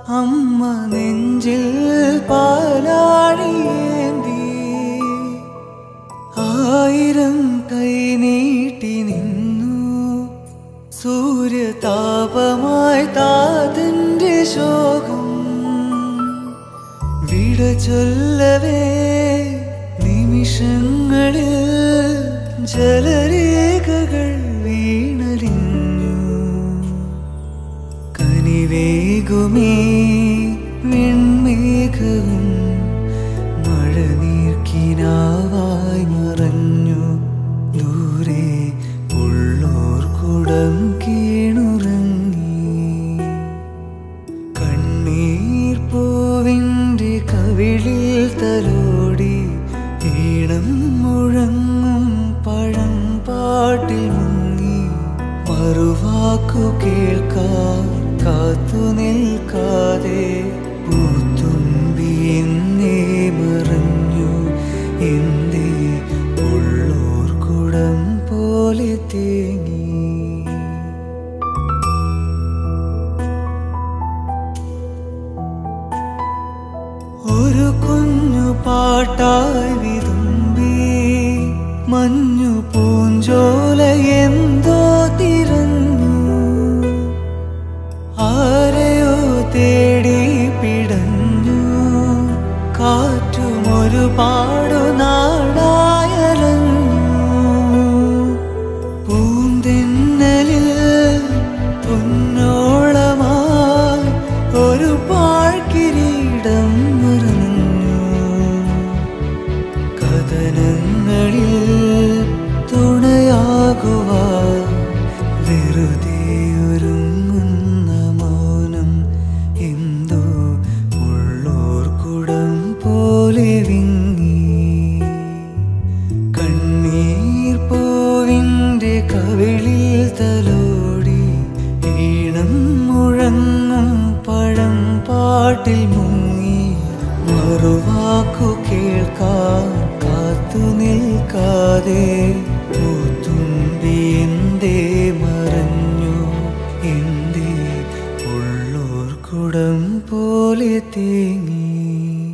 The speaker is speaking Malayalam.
അമ്മ നെഞ്ചിൽ പാലാഴിയേന്തി ആയിരം കൈ നീട്ടി നിന്നു സൂര്യതാപമായി താതന്റെ ശോകം വിട ചൊല്ലവേ നിമിഷങ്ങളിൽ ജലരേഖകൾ വീണലിഞ്ഞു കനിവേകുമേ വെൺമേഘവും മഴനീർക്കിനാവായി മറഞ്ഞു ദൂരെ ഉള്ളോർ കുടം കീണുറങ്ങി കണ്ണീർ പൂവിൻ്റെ കവിളിൽ തലോടി ഈണം മുഴങ്ങും പഴം പാട്ടിൽ മുങ്ങി മറുവാക്കു കേൾക്കാൻ കാത്തു നിൽക്കാതെ പൂത്തുമ്പി എന്നേ മറഞ്ഞു എന്തേ ഉള്ളോർ കുടം പോലെ തേങ്ങി ഒരു കുഞ്ഞു പാട്ടായി വിതുമ്പി മഞ്ഞു പൂഞ്ചോല എന്തോ തിരഞ്ഞു ആരെയോ തേടി പിടഞ്ഞു കാറ്റും ഒരുപാടു നാടായലഞ്ഞു പൂന്തെന്നലിൽ പൊന്നോളമായി ഒരു പാഴ്കിരീടം മറഞ്ഞു കഥനങ്ങളിൽ തുണയാകുവാൻ വെറുതെ ഒരുങ്ങുന്ന മൗനം എന്തോ ഉള്ളോർ കുടം പോലെ വിങ്ങി കണ്ണീർ പൂവിൻ്റെ കവിളിൽ തലോടി ഈണം മുഴങ്ങും പഴം പാട്ടിൽ മുങ്ങി മറുവാക്കു കേൾക്കാൻ കാത്തു നിൽക്കാതെ പൂത്തുമ്പി എന്തേ മറഞ്ഞു എന്തേ ഉള്ളോർ കുടം പോലെ തേങ്ങി